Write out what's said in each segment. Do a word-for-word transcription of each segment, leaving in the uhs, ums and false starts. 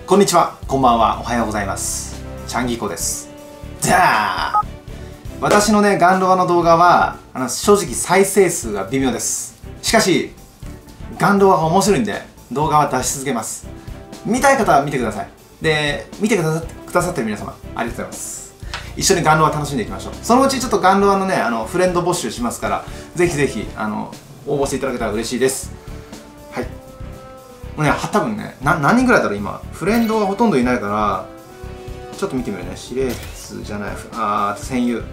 こんにちは、こんばんは、おはようございます。チャンギコです。じゃあ私のね、ガンロアの動画はあの正直再生数が微妙です。しかしガンロアが面白いんで動画は出し続けます。見たい方は見てください。で、見てくださくださってる皆様ありがとうございます。一緒にガンロア楽しんでいきましょう。そのうちちょっとガンロアのね、あのフレンド募集しますから、ぜひぜひあの応募していただけたら嬉しいです。はい。もうね、多分ね、な何人ぐらいだろう今。フレンドがほとんどいないから、ちょっと見てみるね。司令室じゃない、あー、戦友。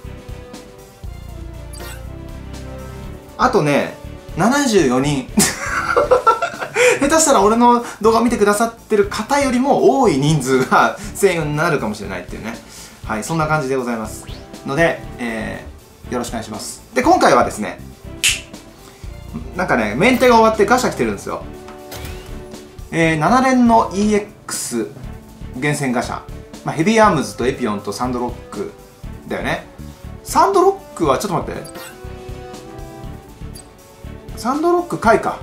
あとね、ななじゅうよにん。下手したら俺の動画を見てくださってる方よりも多い人数が戦友になるかもしれないっていうね。はい、そんな感じでございますので、えー、よろしくお願いします。で、今回はですね、なんかね、メンテが終わってガシャ来てるんですよ。えー、なな連の イーエックス 厳選ガシャ、まあ、ヘビーアームズとエピオンとサンドロックだよね。サンドロックはちょっと待って、サンドロック回か。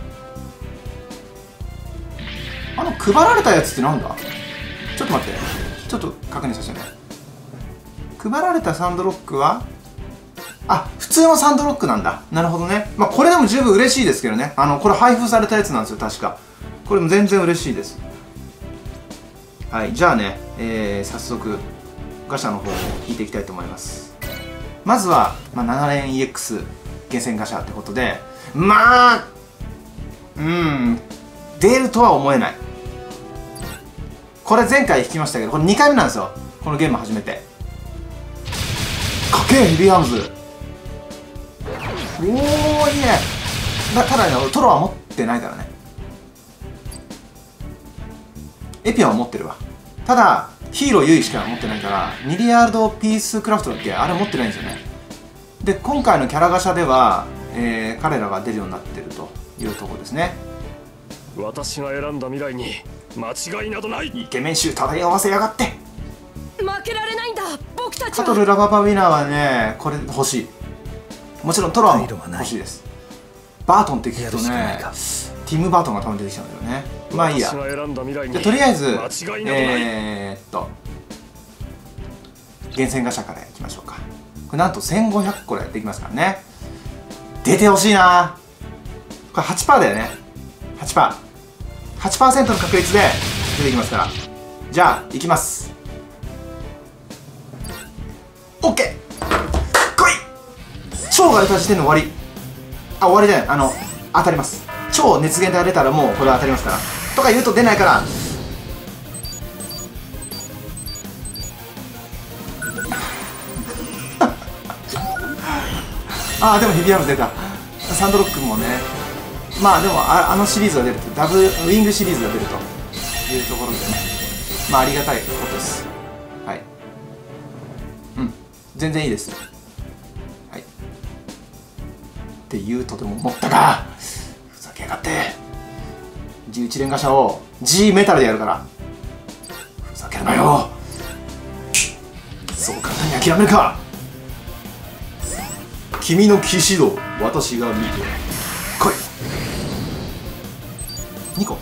あの配られたやつってなんだ。ちょっと待って、ちょっと確認させてね。配られたサンドロックは、あ、普通のサンドロックなんだ。なるほどね。まあこれでも十分嬉しいですけどね。あのこれ配布されたやつなんですよ確か。これも全然嬉しいです。はい、じゃあね、えー、早速ガシャの方を引いていきたいと思います。まずは、まあ、なな連 イーエックス 厳選ガシャってことで、まあうん出るとは思えない。これ前回引きましたけど、これにかいめなんですよ、このゲーム初めて。かっけえヘビーアームズ。おお、いいね。だただね、トロは持ってないからね。エピオンは持ってるわ。ただヒーローユイしか持ってないから、ミリアードピースクラフトだっけ、あれ持ってないんですよね。で、今回のキャラガシャでは、えー、彼らが出るようになってるというところですね。 私が選んだ未来に間違いなどない。 イケメン臭漂わせやがって。 負けられないんだ僕たちは。 カトルラババウィナーはね、これ欲しい。もちろんトロはも欲しいです。バートンって聞くとね、ティム・バートンがたまに出てきちゃうんだよね。まあいいや。じゃあとりあえずえー、っと厳選ガシャからいきましょうか。これなんとせんごひゃくこでできますからね。出てほしいな。これ はちパーセント だよね。 はちパーセント はちパーセント の確率で出てきますから。じゃあいきます。 OK、 来い。超が出た時点で終わり。あ、終わりだよ。あの当たります。超熱源が出たらもうこれは当たりますから。とか言うと出ないから。ああ、でもヘビーアームズ出た。サンドロックもね。まあでも あ, あのシリーズが出ると、ダブルウィングシリーズが出るというところでね、まあありがたいことです。はい。うん、全然いいです。はい。って言うとでも思ったか。ふざけやがって。じゅういち連ガシャを G メタルでやるから。ふざけるなよ。そう簡単に諦めるか。君の騎士道、私が見て来い。にこ。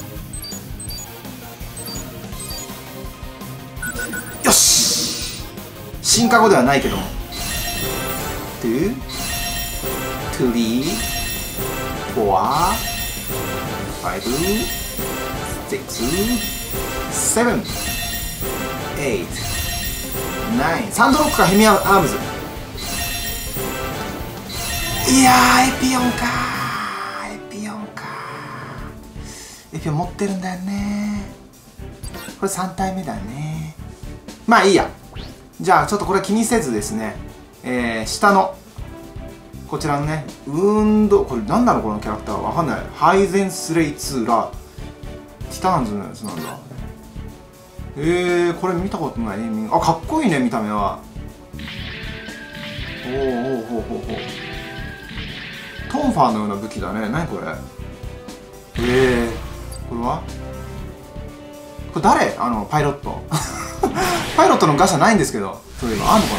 よし、進化後ではないけども。トゥトゥリーフォアファイブシックスセブンエイトナイン。サンドロックかヘミアームズ。いやー、エピオンかー。エピオンかー。エピオン持ってるんだよね。これさん体目だね。まあいいや。じゃあちょっとこれ気にせずですね、えー、下のこちらのね、運動、これなんだろうこのキャラクターわかんない。ハイゼンスレイツーラティターンズのやつなんだ。えー、これ見たことないね。あ、かっこいいね見た目は。おおおおほうほうほう。トンファーのような武器だね。何これ。えー、これはこれ誰。あのパイロット。パイロットのガシャないんですけど、そういえばあんのか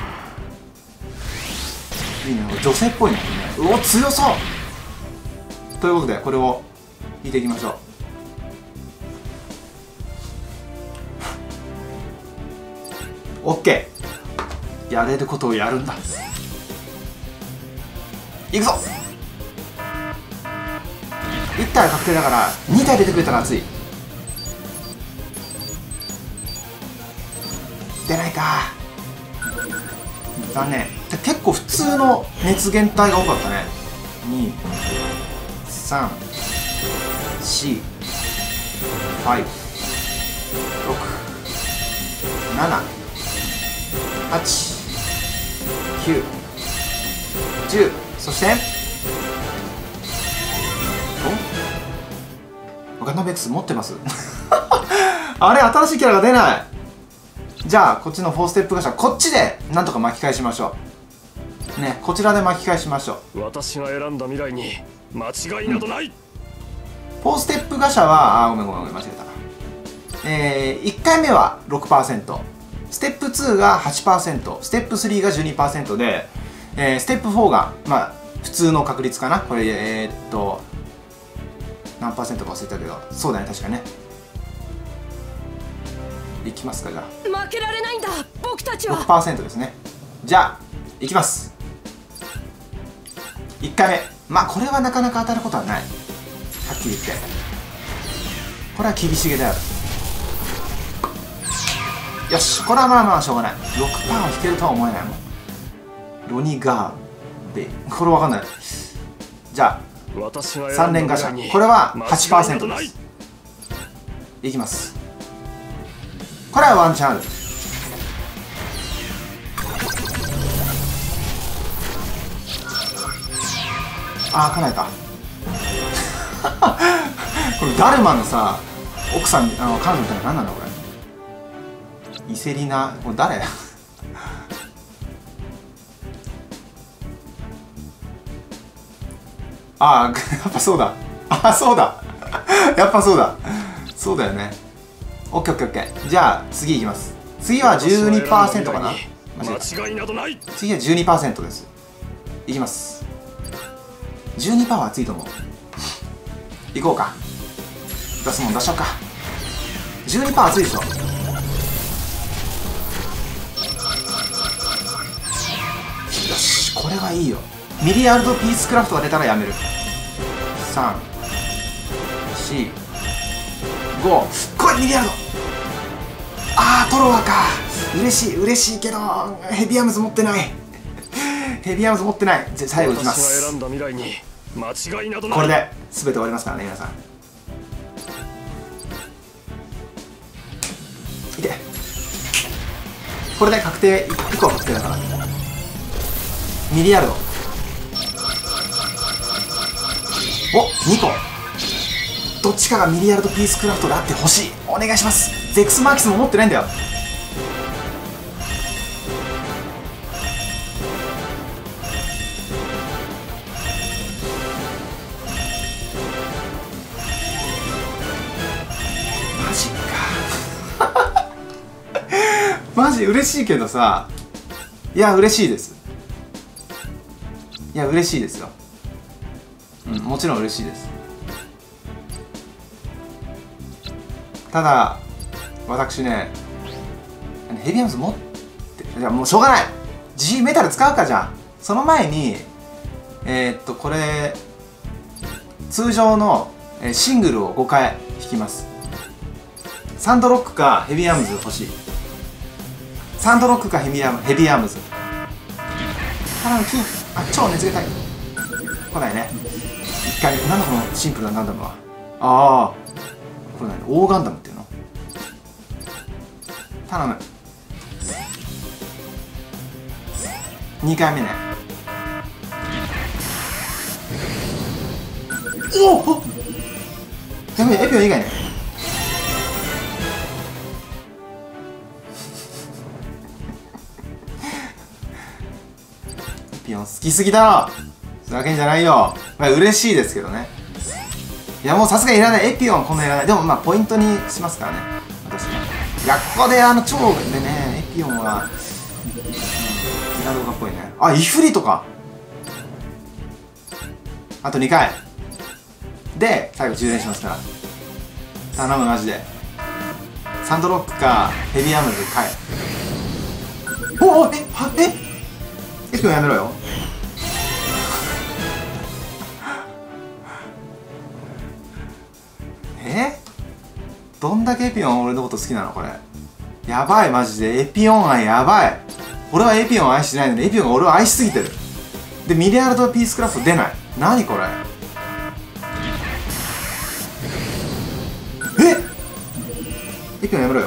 な。いいね、女性っぽいね。うお、強そう。ということでこれを引いていきましょう。 オッケー、やれることをやるんだ。いくぞ。いち体確定だからに体出てくれたら熱い。出ないか、残念。結構普通の熱源体が多かったね。に、さん、よん、ご、ろく、なな、はち、きゅう、じゅう、そしておガンダム X 持ってますあれ、新しいキャラが出ない。じゃあこっちのフォーステップガシャ、こっちでなんとか巻き返しましょうね。こちらで巻き返しましょう。 私が選んだ未来に間違いなどない、うん、 フォーステップガシャは、あ、ごめんごめんごめん、間違えた。えー、いっかいめは ろくパーセント、 ステップツーが はちパーセント、 ステップスリーが じゅうにパーセント で、えー、ステップフォーがまあ普通の確率かな。これえー、っと何パーセントか忘れたけど、そうだね、確かね。いきますか。じゃあ負けられないんだ僕たちは。 ろくパーセント ですね。じゃあいきます。いっかいめ、まあこれはなかなか当たることはない、はっきり言って。これは厳しげである。よし、これはまあまあしょうがない。 ろくパーセント を引けるとは思えないもん。ロニガーベ、これわかんない。じゃあさん連ガシャ、これは はちパーセント です。いきます。これはワンチャンある。ああ、来ないかこれダルマのさ、奥さん、あの彼女みたいな、何なんだこれ。イセリナ、これ誰ああ、やっぱそうだ。ああ、そうだやっぱそうだ。そうだよね。オッケーオッケーオッケー。じゃあ次いきます。次は じゅうにパーセント かな。 間違いなどない。 次は じゅうにパーセント です。いきます。じゅうにパーセント は熱いと思う。いこうか。出すもん出しちゃおうか。 じゅうにパーセント 熱いでしょ。よし、これはいいよ。ミリアルドピースクラフトが出たらやめる。さん、よん、ご、これミリアルド。あー、トロワか。嬉しい嬉しいけどヘビアムズ持ってないヘビアムズ持ってない。じゃ最後いきます。 選んだ未来に間違いなどない。 これで全て終わりますからね、皆さん。いて、これで確定、いっこ確定だから。ミリアルド、お、にこ。どっちかがミリアルドピースクラフトであってほしい。お願いします。ゼクスマーキスも持ってないんだよ。マジかマジ嬉しいけどさ、いや嬉しいです。いや嬉しいですよ。うん、もちろん嬉しいです。ただ私ね、ヘビアムズ持って、いやもうしょうがない、 G メタル使うか。じゃあその前にえー、っとこれ通常のシングルをごかい引きます。サンドロックかヘビアムズ欲しい。サンドロックかヘビアムヘビアムズ。頼む、金。あ、超熱げたい。来ないね。一回、なんだこのシンプルなガンダムは。ああ、これ何、オーガンダムっていうの。頼む。にかいめね。おお、やべえ、エピオン以外ね。エピオン好きすぎだろ。ふざけんじゃないよ。まあ嬉しいですけどね。いやもうさすがにいらない。エピオンこんないらない。でもまあポイントにしますからね、私ね。いやここであの超でね、エピオンはうん、ギガ動画っぽいね。あ、イフリとか。あとにかいで最後充電しますから頼む、マジで。サンドロックかヘビアムズかい。 おおえはえエピオンやめろよ。えどんだけエピオン俺のこと好きなのこれ。やばいマジでエピオン愛やばい。俺はエピオンを愛してないのにエピオンが俺を愛しすぎてる。でミリアルドピースクラフト出ない。何これ。えエピオンやめろよ。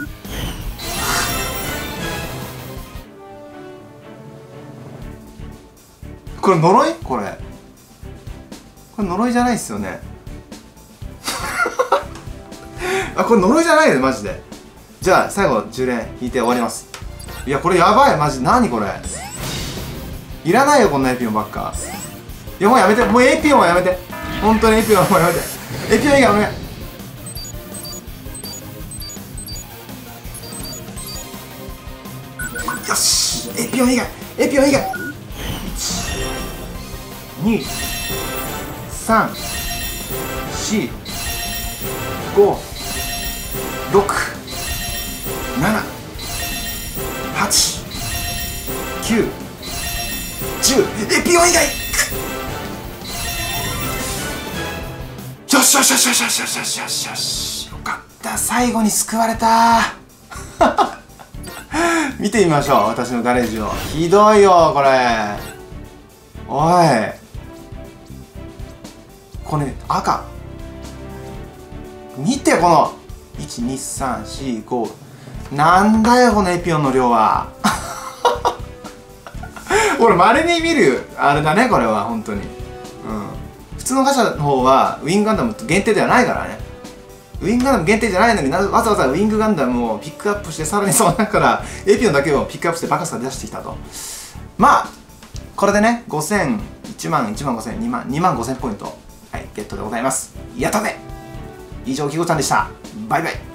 これ呪いこれこれ呪いじゃないっすよね。あこれ呪いじゃないよねマジで。じゃあ最後じゅう連引いて終わります。いやこれやばいマジ。何これいらないよこんなエピオンばっか。いやもうやめて。もうエピオンはやめて。本当にエピオンはもうやめて。エピオン以外お願い。よしエピオン以外エピオン以外にさんよんごろくななはちきゅうじゅうエピオン以外。よしよしよしよしよしよしよしよしよしよかった。最後に救われた。見てみましょう私のガレージを。ひどいよこれ。おいこれ赤見てこのいちにさんしごなんだよこのエピオンの量は。俺まれに見るあれだねこれは本当に。うん普通のガチャの方はウィングガンダム限定ではないからね。ウィングガンダム限定じゃないのになわざわざウィングガンダムをピックアップしてさらにその中からエピオンだけをピックアップしてバカスカ出してきたと。まあこれでねごせんいちまんいちまんごせんにまんにまんごせんポイントはいゲットでございます。やったぜ。以上キゴちゃんでした。バイバイ。